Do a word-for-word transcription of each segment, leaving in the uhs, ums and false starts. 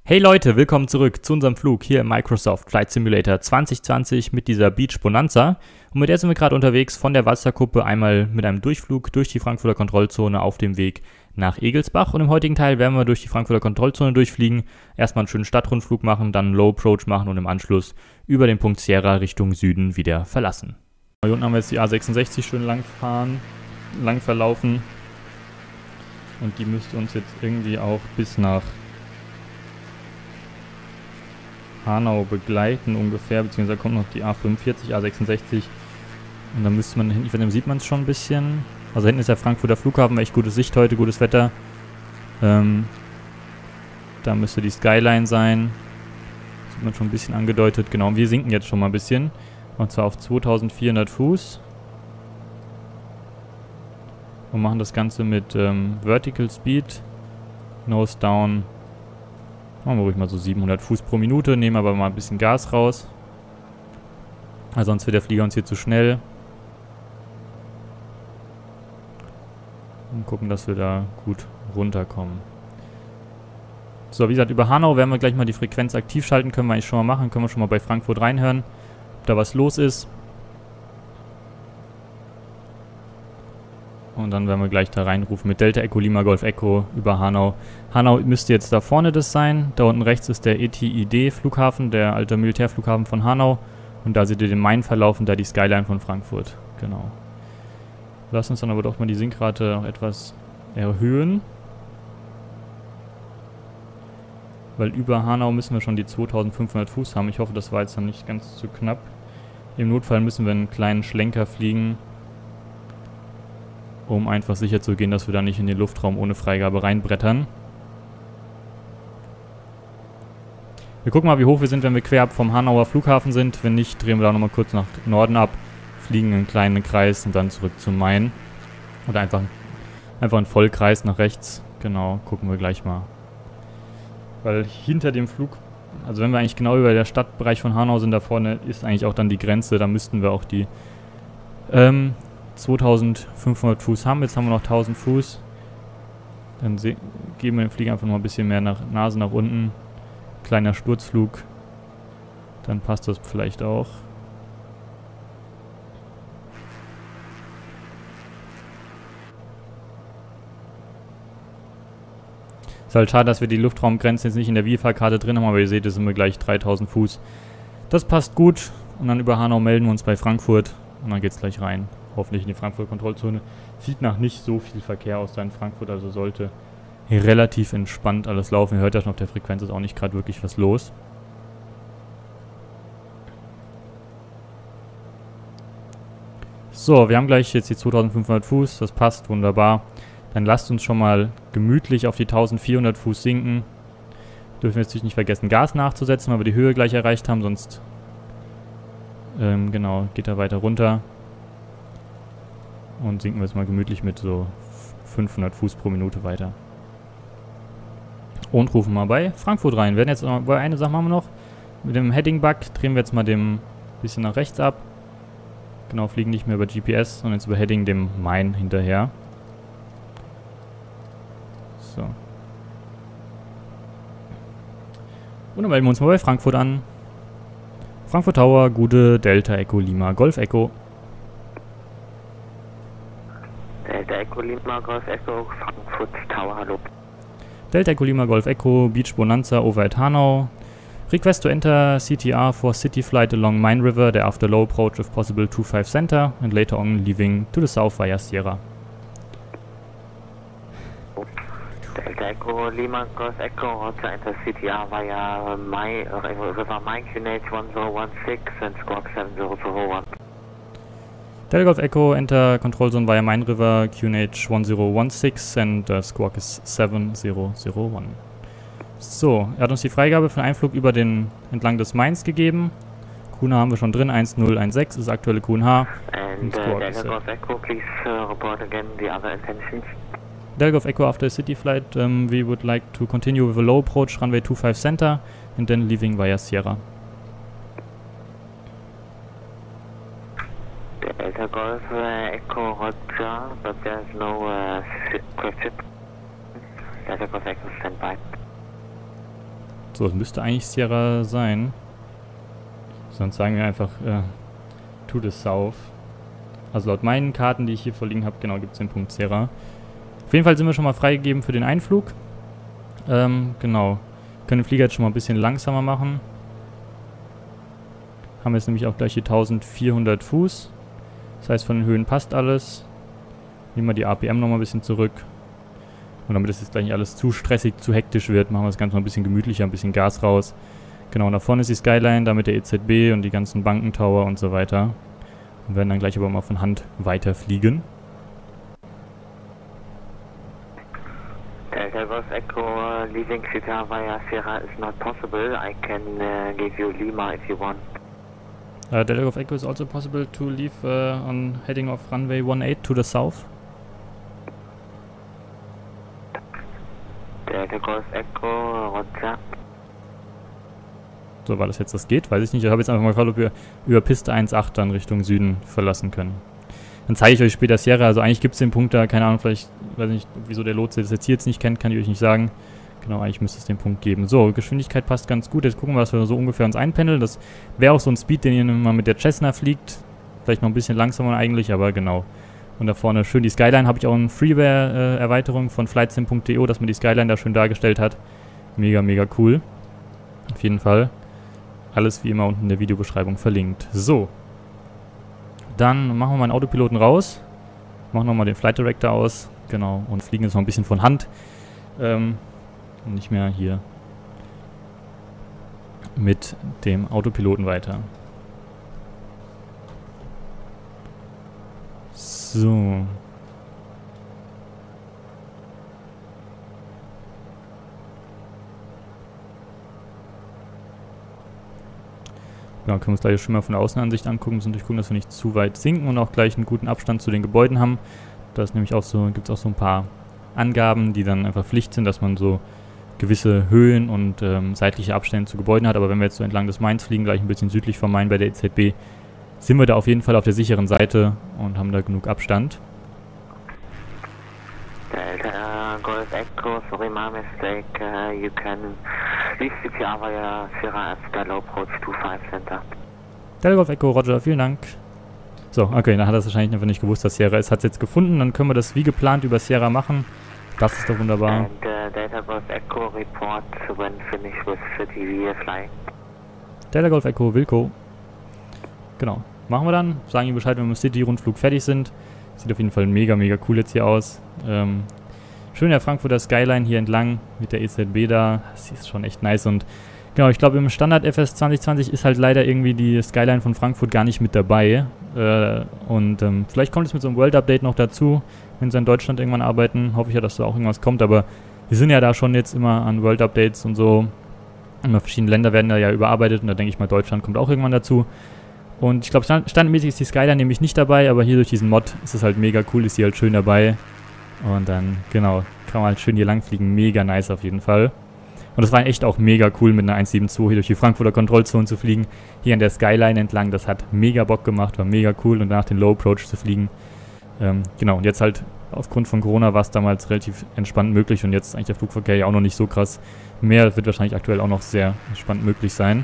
Hey Leute, willkommen zurück zu unserem Flug hier im Microsoft Flight Simulator zwanzig zwanzig mit dieser Beach Bonanza. Und mit der sind wir gerade unterwegs von der Wasserkuppe einmal mit einem Durchflug durch die Frankfurter Kontrollzone auf dem Weg nach Egelsbach. Und im heutigen Teil werden wir durch die Frankfurter Kontrollzone durchfliegen, erstmal einen schönen Stadtrundflug machen, dann einen Low Approach machen und im Anschluss über den Punkt Sierra Richtung Süden wieder verlassen. Hier unten haben wir jetzt die A sechsundsechzig schön lang fahren, lang verlaufen. Und die müsste uns jetzt irgendwie auch bis nach Hanau begleiten ungefähr, beziehungsweise kommt noch die A fünfundvierzig, A sechsundsechzig und dann müsste man hinten, dann sieht man es schon ein bisschen, also hinten ist der Frankfurter Flughafen, echt gute Sicht heute, gutes Wetter, ähm, da müsste die Skyline sein, das sieht man schon ein bisschen angedeutet, genau, und wir sinken jetzt schon mal ein bisschen, und zwar auf zweitausendvierhundert Fuß und machen das Ganze mit ähm, Vertical Speed, Nose Down. Machen wir ruhig mal so siebenhundert Fuß pro Minute, nehmen aber mal ein bisschen Gas raus. Weil sonst wird der Flieger uns hier zu schnell. Und gucken, dass wir da gut runterkommen. So, wie gesagt, über Hanau werden wir gleich mal die Frequenz aktiv schalten. Können wir eigentlich schon mal machen. Können wir schon mal bei Frankfurt reinhören, ob da was los ist. Und dann werden wir gleich da reinrufen mit Delta Echo Lima Golf Echo über Hanau. Hanau müsste jetzt da vorne das sein. Da unten rechts ist der E T I D Flughafen, der alte Militärflughafen von Hanau. Und da seht ihr den Main-Verlauf und da die Skyline von Frankfurt. Genau. Lass uns dann aber doch mal die Sinkrate noch etwas erhöhen. Weil über Hanau müssen wir schon die zweitausendfünfhundert Fuß haben. Ich hoffe, das war jetzt dann nicht ganz zu knapp. Im Notfall müssen wir einen kleinen Schlenker fliegen, um einfach sicher zu gehen, dass wir da nicht in den Luftraum ohne Freigabe reinbrettern. Wir gucken mal, wie hoch wir sind, wenn wir quer ab vom Hanauer Flughafen sind. Wenn nicht, drehen wir da nochmal kurz nach Norden ab, fliegen einen kleinen Kreis und dann zurück zum Main. Oder einfach, einfach einen Vollkreis nach rechts. Genau, gucken wir gleich mal. Weil hinter dem Flug, also wenn wir eigentlich genau über der Stadtbereich von Hanau sind, da vorne ist eigentlich auch dann die Grenze. Da müssten wir auch die ähm, zweitausendfünfhundert Fuß haben. Jetzt haben wir noch tausend Fuß. Dann geben wir den Flieger einfach noch ein bisschen mehr nach Nase nach unten. Kleiner Sturzflug. Dann passt das vielleicht auch. Ist halt schade, dass wir die Luftraumgrenze jetzt nicht in der V F A-Karte drin haben, aber ihr seht, jetzt sind wir gleich dreitausend Fuß. Das passt gut. Und dann über Hanau melden wir uns bei Frankfurt. Und dann geht es gleich rein. Hoffentlich in die Frankfurter Kontrollzone. Sieht nach nicht so viel Verkehr aus da in Frankfurt, also sollte hier relativ entspannt alles laufen. Ihr hört ja schon, auf der Frequenz ist auch nicht gerade wirklich was los. So, wir haben gleich jetzt die zweitausendfünfhundert Fuß, das passt wunderbar. Dann lasst uns schon mal gemütlich auf die eintausendvierhundert Fuß sinken. Dürfen wir jetzt natürlich nicht vergessen, Gas nachzusetzen, weil wir die Höhe gleich erreicht haben, sonst ähm, genau, geht er weiter runter. Und sinken wir jetzt mal gemütlich mit so fünfhundert Fuß pro Minute weiter. Und rufen mal bei Frankfurt rein. Wir werden jetzt noch, eine Sache machen wir noch. Mit dem Heading-Bug drehen wir jetzt mal dem bisschen nach rechts ab. Genau, fliegen nicht mehr über G P S, sondern jetzt über Heading dem Main hinterher. So. Und dann melden wir uns mal bei Frankfurt an. Frankfurt Tower, gute Delta Echo Lima Golf Echo. Delta Echo Lima Golf Echo, Frankfurt Tower, hallo. Delta Echo Lima Golf Echo, Beach Bonanza over at Hanau. Request to enter C T R for city flight along Main River, thereafter low approach if possible two five center, and later on leaving to the south via Sierra. Delta Echo Lima Golf Echo, also enter C T R via my, uh, River Main, Q N H one zero one six and Squawk seven zero zero one. Delta Golf Echo, enter control zone via Main River, Q N H one zero one six and uh, Squawk is seven zero zero one. So, er hat uns die Freigabe für einen Einflug über den entlang des Mains gegeben. Q N H haben wir schon drin, eins null eins sechs ist aktuelle Q N H. And uh, Delta Golf Echo, please uh, report again the other intentions. Delta Golf Echo, after city flight, um, we would like to continue with a low approach runway two five center and then leaving via Sierra. Delta Golf uh, Echo Roger, but there's no uh, question. Delta Golf Echo standby. So, das müsste eigentlich Sierra sein. Sonst sagen wir einfach äh, to the south. Also laut meinen Karten, die ich hier vorliegen habe, genau, gibt es den Punkt Sierra. Auf jeden Fall sind wir schon mal freigegeben für den Einflug. Ähm, genau. Können den Flieger jetzt schon mal ein bisschen langsamer machen. Haben jetzt nämlich auch gleich hier eintausendvierhundert Fuß. Das heißt, von den Höhen passt alles. Nehmen wir die R P M nochmal ein bisschen zurück. Und damit es jetzt gleich nicht alles zu stressig, zu hektisch wird, machen wir das Ganze noch ein bisschen gemütlicher, ein bisschen Gas raus. Genau, da vorne ist die Skyline, da mit der E Z B und die ganzen Bankentower und so weiter. Und werden dann gleich aber mal von Hand weiterfliegen. Delta Golf Echo, uh, leaving Cita via Sierra is not possible. I can uh, give you Lima if you want. Uh, Delta Golf Echo is also possible to leave uh, on heading off runway one eight to the south. Delta Golf Echo, Roger. So, weil das jetzt das geht, weiß ich nicht. Ich habe jetzt einfach mal gefragt, ob wir über Piste eins acht dann Richtung Süden verlassen können. Dann zeige ich euch später Sierra. Also eigentlich gibt es den Punkt da, keine Ahnung, vielleicht, weiß nicht, wieso der Lotse das jetzt hier jetzt nicht kennt, kann ich euch nicht sagen. Genau, eigentlich müsste es den Punkt geben. So, Geschwindigkeit passt ganz gut. Jetzt gucken wir, was wir so ungefähr uns einpendeln. Das wäre auch so ein Speed, den ihr mal mit der Cessna fliegt. Vielleicht noch ein bisschen langsamer eigentlich, aber genau. Und da vorne schön die Skyline. Habe ich auch eine Freeware-Erweiterung von flightsim punkt de, dass man die Skyline da schön dargestellt hat. Mega, mega cool. Auf jeden Fall. Alles wie immer unten in der Videobeschreibung verlinkt. So. Dann machen wir mal den Autopiloten raus. Machen nochmal den Flight Director aus. Genau. Und fliegen jetzt noch ein bisschen von Hand. Ähm, und nicht mehr hier mit dem Autopiloten weiter. So. Genau, können wir uns gleich schon mal von der Außenansicht angucken. Müssen natürlich gucken, dass wir nicht zu weit sinken und auch gleich einen guten Abstand zu den Gebäuden haben. Da ist nämlich auch so, gibt es auch so ein paar Angaben, die dann einfach Pflicht sind, dass man so gewisse Höhen und ähm, seitliche Abstände zu Gebäuden hat. Aber wenn wir jetzt so entlang des Mains fliegen, gleich ein bisschen südlich vom Main bei der E Z B, sind wir da auf jeden Fall auf der sicheren Seite und haben da genug Abstand. Delta Golf Echo, sorry my mistake, uh, you can leave C P R via Sierra at Skylow Approach two five Center. Delta Golf Echo, Roger, vielen Dank. So, okay, dann hat er es wahrscheinlich einfach nicht gewusst, dass Sierra ist. Hat es jetzt gefunden, dann können wir das wie geplant über Sierra machen. Das ist doch wunderbar. And uh, Delta Golf Echo report when finished with City we are flying. Delta Golf Echo, Wilco. Genau, machen wir dann. Sagen ihm Bescheid, wenn wir mit City-Rundflug fertig sind. Sieht auf jeden Fall mega, mega cool jetzt hier aus. Ähm, schön der Frankfurter Skyline hier entlang mit der E Z B da. Das ist schon echt nice und genau, ich glaube im Standard F S zwanzig zwanzig ist halt leider irgendwie die Skyline von Frankfurt gar nicht mit dabei. Äh, und ähm, vielleicht kommt es mit so einem World Update noch dazu, wenn sie in Deutschland irgendwann arbeiten. Hoffe ich ja, dass da auch irgendwas kommt, aber wir sind ja da schon jetzt immer an World Updates und so. Immer verschiedene Länder werden da ja überarbeitet und da denke ich mal, Deutschland kommt auch irgendwann dazu. Und ich glaube, stand, standardmäßig ist die Skyline nämlich nicht dabei, aber hier durch diesen Mod ist es halt mega cool, ist sie halt schön dabei. Und dann, genau, kann man halt schön hier lang fliegen. Mega nice auf jeden Fall. Und das war echt auch mega cool, mit einer eins sieben zwei hier durch die Frankfurter Kontrollzone zu fliegen. Hier an der Skyline entlang, das hat mega Bock gemacht, war mega cool. Und danach den Low Approach zu fliegen. Ähm, genau, und jetzt halt aufgrund von Corona war es damals relativ entspannt möglich. Und jetzt ist eigentlich der Flugverkehr ja auch noch nicht so krass. Mehr wird wahrscheinlich aktuell auch noch sehr entspannt möglich sein.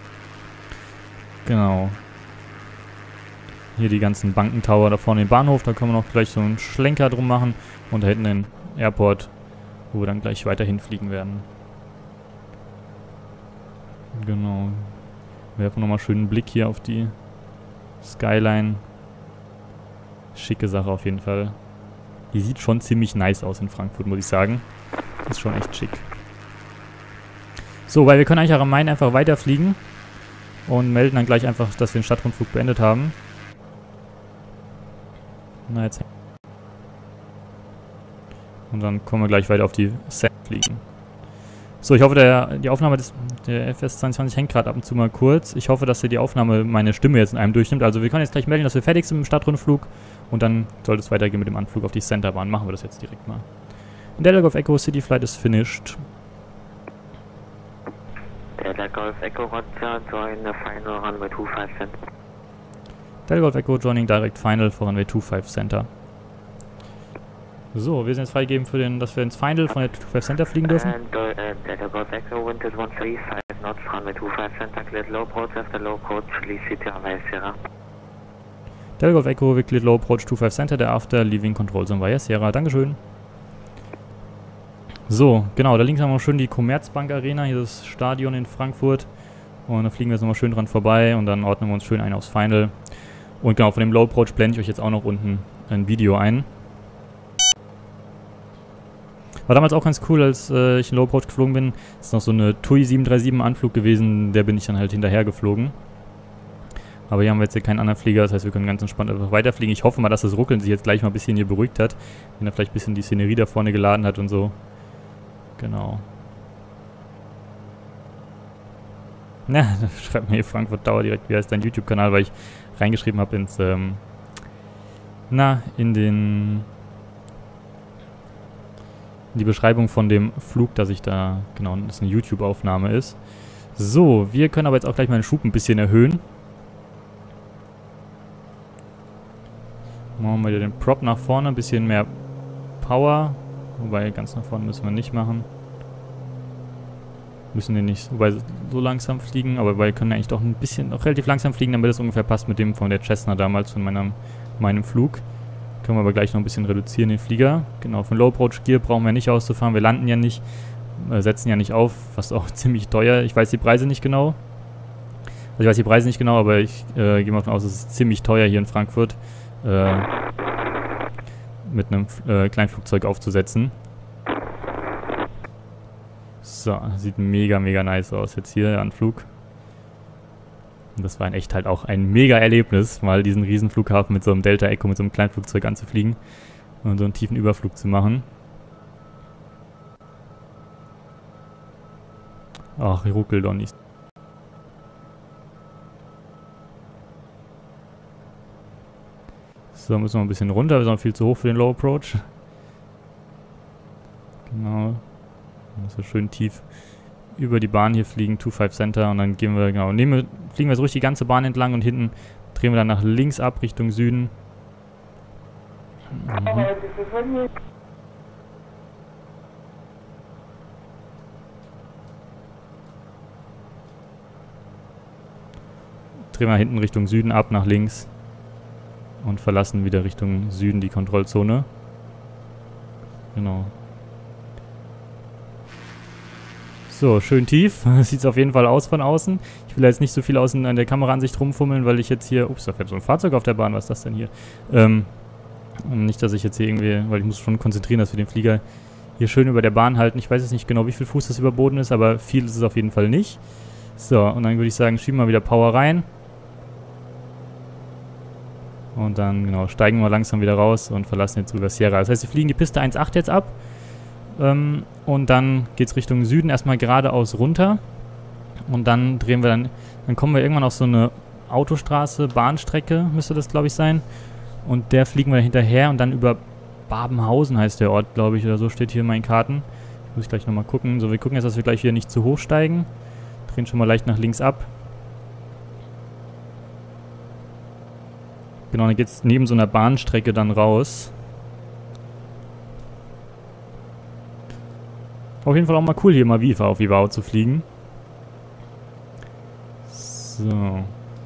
Genau. Hier die ganzen Bankentower, da vorne den Bahnhof, da können wir noch gleich so einen Schlenker drum machen. Und da hinten den Airport, wo wir dann gleich weiter hinfliegen werden. Genau. Wir werfen nochmal schön einen Blick hier auf die Skyline. Schicke Sache auf jeden Fall. Die sieht schon ziemlich nice aus in Frankfurt, muss ich sagen. Ist schon echt schick. So, weil wir können eigentlich auch am Main einfach weiterfliegen. Und melden dann gleich einfach, dass wir den Stadtrundflug beendet haben. Na jetzt. Und dann kommen wir gleich weiter auf die Set fliegen. So, ich hoffe, der, die Aufnahme des der F S zwanzig zwanzig hängt gerade ab und zu mal kurz. Ich hoffe, dass ihr die Aufnahme meine Stimme jetzt in einem durchnimmt. Also wir können jetzt gleich melden, dass wir fertig sind mit dem Stadtrundflug. Und dann sollte es weitergehen mit dem Anflug auf die Centerbahn. Machen wir das jetzt direkt mal. Delta Golf Echo, City Flight is finished. Delta Golf Echo Roger, join the final runway two five Center. Delta Golf Echo joining direct final for runway two five Center. So, wir sind jetzt freigegeben für den, dass wir ins Final von der Two Five Center fliegen dürfen. And uh, Delta Golf Echo, wind is one three five knots, runway two five Center, cleared low approach after low approach, Lee City Hawaii Sierra. Delta Golf Echo, we cleared low approach Two Five Center, der after leaving control zone via Sierra. Dankeschön. So, genau, da links haben wir schön die Commerzbank Arena, hier das Stadion in Frankfurt. Und da fliegen wir jetzt nochmal schön dran vorbei und dann ordnen wir uns schön ein aufs Final. Und genau, von dem Low Approach blende ich euch jetzt auch noch unten ein Video ein. War damals auch ganz cool, als äh, ich in Low Approach geflogen bin. Das ist noch so eine T U I sieben drei sieben Anflug gewesen, der bin ich dann halt hinterher geflogen. Aber hier haben wir jetzt hier keinen anderen Flieger, das heißt, wir können ganz entspannt einfach weiterfliegen. Ich hoffe mal, dass das Ruckeln sich jetzt gleich mal ein bisschen hier beruhigt hat. Wenn er vielleicht ein bisschen die Szenerie da vorne geladen hat und so. Genau. Na, da schreibt mir hier Frankfurt Tower direkt, wie heißt dein YouTube-Kanal, weil ich reingeschrieben habe ins, ähm, na, in den, in die Beschreibung von dem Flug, dass ich da, genau, dass eine YouTube-Aufnahme ist. So, wir können aber jetzt auch gleich mal den Schub ein bisschen erhöhen. Machen wir den Prop nach vorne, ein bisschen mehr Power, wobei ganz nach vorne müssen wir nicht machen. Müssen den nicht wobei so langsam fliegen, aber wir können eigentlich doch ein bisschen, noch relativ langsam fliegen, damit es ungefähr passt mit dem von der Cessna damals, von meinem, meinem Flug. Können wir aber gleich noch ein bisschen reduzieren, den Flieger. Genau, von Low Approach Gear brauchen wir nicht auszufahren, wir landen ja nicht, äh, setzen ja nicht auf, was auch ziemlich teuer. Ich weiß die Preise nicht genau. Also ich weiß die Preise nicht genau, aber ich äh, gehe mal davon aus, es ist ziemlich teuer hier in Frankfurt, äh, mit einem äh, Kleinflugzeug aufzusetzen. So, sieht mega, mega nice aus jetzt hier, der Anflug. Und das war in echt halt auch ein mega Erlebnis, mal diesen riesen Flughafen mit so einem Delta Echo, mit so einem Kleinflugzeug anzufliegen und so einen tiefen Überflug zu machen. Ach, ich ruckel doch nicht. So, müssen wir ein bisschen runter, wir sind noch viel zu hoch für den Low Approach. Genau. So schön tief über die Bahn hier fliegen, Two Five Center, und dann gehen wir, genau, nehmen wir, fliegen wir so ruhig die ganze Bahn entlang und hinten drehen wir dann nach links ab, Richtung Süden. Mhm. Drehen wir hinten Richtung Süden ab, nach links und verlassen wieder Richtung Süden die Kontrollzone. Genau. So, schön tief. Sieht es auf jeden Fall aus von außen. Ich will jetzt nicht so viel außen an der Kameraansicht rumfummeln, weil ich jetzt hier... Ups, da fährt so ein Fahrzeug auf der Bahn. Was ist das denn hier? Ähm, nicht, dass ich jetzt hier irgendwie... Weil ich muss schon konzentrieren, dass wir den Flieger hier schön über der Bahn halten. Ich weiß jetzt nicht genau, wie viel Fuß das über Boden ist, aber viel ist es auf jeden Fall nicht. So, und dann würde ich sagen, schieben wir wieder Power rein. Und dann, genau, steigen wir langsam wieder raus und verlassen jetzt rüber Sierra. Das heißt, wir fliegen die Piste eins Komma acht jetzt ab. Ähm, und dann geht es Richtung Süden erstmal geradeaus runter. Und dann drehen wir dann, dann kommen wir irgendwann auf so eine Autostraße, Bahnstrecke müsste das, glaube ich, sein. Und der fliegen wir hinterher und dann über Babenhausen heißt der Ort, glaube ich, oder so steht hier in meinen Karten. Muss ich gleich nochmal gucken. So, wir gucken jetzt, dass wir gleich wieder nicht zu hoch steigen. Drehen schon mal leicht nach links ab. Genau, dann geht es neben so einer Bahnstrecke dann raus. Auf jeden Fall auch mal cool, hier mal Viva auf Vivao zu fliegen. So.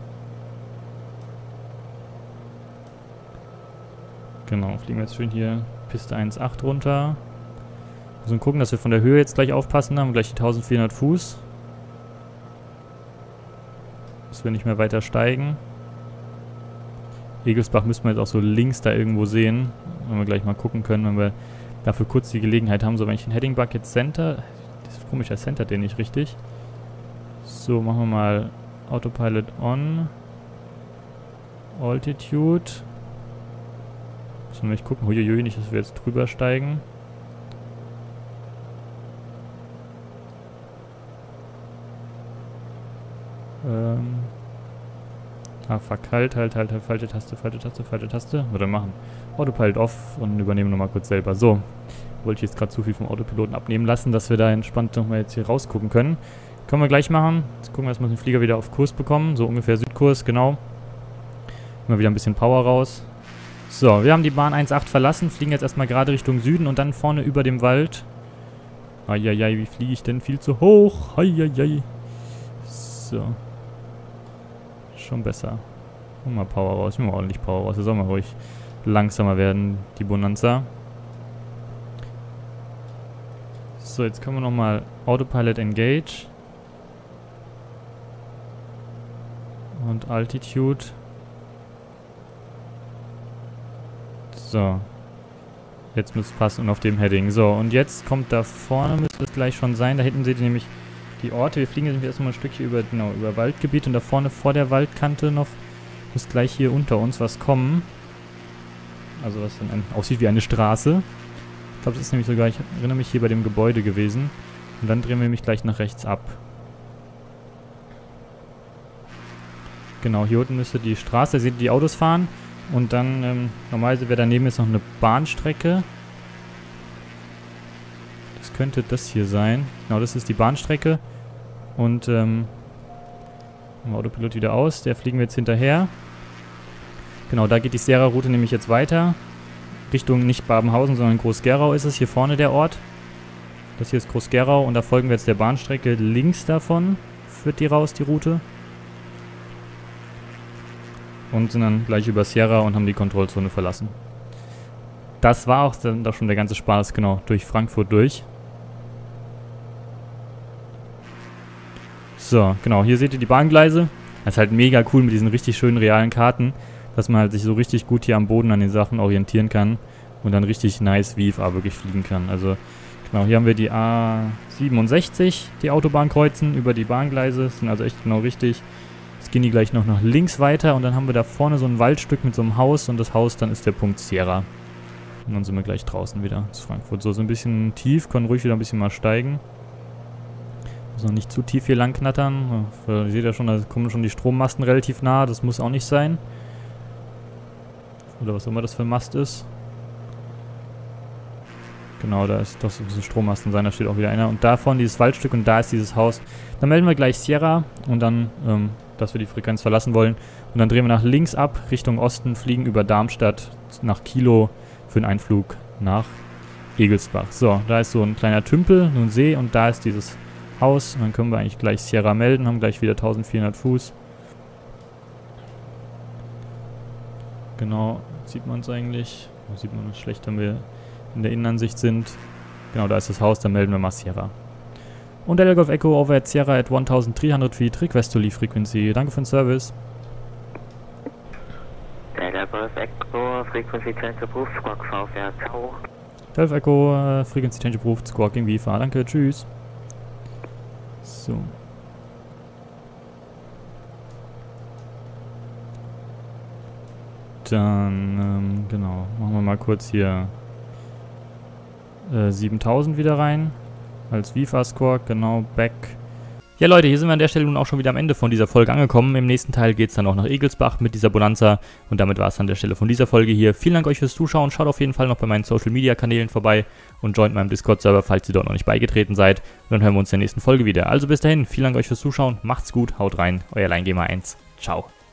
Genau, fliegen wir jetzt schön hier Piste eins Komma acht runter. Müssen gucken, dass wir von der Höhe jetzt gleich aufpassen haben. Gleich die eintausendvierhundert Fuß. Dass wir nicht mehr weiter steigen. Egelsbach müssen wir jetzt auch so links da irgendwo sehen. Wenn wir gleich mal gucken können, wenn wir dafür kurz die Gelegenheit haben. So, wenn ich den Heading Bug jetzt center... Das ist komisch, er centert den nicht richtig. So, machen wir mal Autopilot on. Altitude. Müssen wir nämlich gucken. Huiuiui, nicht, dass wir jetzt drüber steigen. Ähm... Ah, fuck, halt, halt, halt, halt, falsche Taste, falsche Taste, falsche Taste. Würde machen. Autopilot off und übernehmen nochmal kurz selber. So, wollte ich jetzt gerade zu viel vom Autopiloten abnehmen lassen, dass wir da entspannt nochmal jetzt hier rausgucken können. Können wir gleich machen. Jetzt gucken wir, dass wir den Flieger wieder auf Kurs bekommen. So ungefähr Südkurs, genau. Immer wieder ein bisschen Power raus. So, wir haben die Bahn eins acht verlassen, fliegen jetzt erstmal gerade Richtung Süden und dann vorne über dem Wald. Eieiei, wie fliege ich denn viel zu hoch? Eieiei. So. Schon besser. Hol mal Power raus, ich will mal ordentlich Power raus. Das soll mal ruhig langsamer werden, die Bonanza. So, jetzt können wir nochmal Autopilot Engage. Und Altitude. So. Jetzt müsste es passen und auf dem Heading. So, und jetzt kommt da vorne, müsste es gleich schon sein. Da hinten seht ihr nämlich die Orte. Wir fliegen jetzt erstmal ein Stückchen über, genau, über Waldgebiet. Und da vorne vor der Waldkante noch muss gleich hier unter uns was kommen. Also was dann ein, aussieht wie eine Straße. Ich glaube, das ist nämlich sogar, ich erinnere mich, hier bei dem Gebäude gewesen. Und dann drehen wir nämlich gleich nach rechts ab. Genau, hier unten müsste die Straße, da seht ihr die Autos fahren. Und dann, ähm, normalerweise wäre daneben jetzt noch eine Bahnstrecke. Das könnte das hier sein. Genau, das ist die Bahnstrecke. Und, ähm, Autopilot wieder aus, der fliegen wir jetzt hinterher. Genau, da geht die Sierra-Route nämlich jetzt weiter. Richtung nicht Babenhausen, sondern Groß-Gerau ist es. Hier vorne der Ort. Das hier ist Groß-Gerau und da folgen wir jetzt der Bahnstrecke. Links davon führt die raus, die Route. Und sind dann gleich über Sierra und haben die Kontrollzone verlassen. Das war auch dann doch schon der ganze Spaß, genau, durch Frankfurt durch. So, genau, hier seht ihr die Bahngleise. Das ist halt mega cool mit diesen richtig schönen realen Karten, dass man halt sich so richtig gut hier am Boden an den Sachen orientieren kann und dann richtig nice V F A wirklich fliegen kann. Also, genau, hier haben wir die A siebenundsechzig, die Autobahn kreuzen über die Bahngleise, sind also echt genau richtig. Jetzt gehen die gleich noch nach links weiter und dann haben wir da vorne so ein Waldstück mit so einem Haus und das Haus, dann ist der Punkt Sierra. Und dann sind wir gleich draußen wieder aus Frankfurt. So, so ein bisschen tief, können ruhig wieder ein bisschen mal steigen. Muss noch nicht zu tief hier lang knattern. Ihr seht ja schon, da kommen schon die Strommasten relativ nah, das muss auch nicht sein. Oder was immer das für ein Mast ist. Genau, da ist doch so ein Strommasten sein, da steht auch wieder einer. Und da vorne dieses Waldstück und da ist dieses Haus. Dann melden wir gleich Sierra und dann, ähm, dass wir die Frequenz verlassen wollen. Und dann drehen wir nach links ab, Richtung Osten, fliegen über Darmstadt nach Kilo für einen Einflug nach Egelsbach. So, da ist so ein kleiner Tümpel, so ein See und da ist dieses Haus. Und dann können wir eigentlich gleich Sierra melden, haben gleich wieder eintausendvierhundert Fuß. Genau, sieht man es eigentlich. Da sieht man es schlecht, wenn wir in der Innenansicht sind. Genau, da ist das Haus, dann melden wir mal Sierra. Und Delta Golf Echo over at Sierra at dreitausenddreihundert feet, request to leave frequency. Danke für den Service. Delta Golf Echo, frequency change approved, Squawk vorwärts hoch. Delta Golf Echo, uh, frequency change approved, Squawking V F A. Danke, tschüss. So. Dann, ähm, genau, machen wir mal kurz hier äh, siebentausend wieder rein. Als V F A-Squawk, genau, back. Ja Leute, hier sind wir an der Stelle nun auch schon wieder am Ende von dieser Folge angekommen. Im nächsten Teil geht es dann auch nach Egelsbach mit dieser Bonanza. Und damit war es an der Stelle von dieser Folge hier. Vielen Dank euch fürs Zuschauen. Schaut auf jeden Fall noch bei meinen Social-Media-Kanälen vorbei und joint meinem Discord-Server, falls ihr dort noch nicht beigetreten seid. Und dann hören wir uns in der nächsten Folge wieder. Also bis dahin, vielen Dank euch fürs Zuschauen. Macht's gut, haut rein. Euer LineGamer eins. Ciao.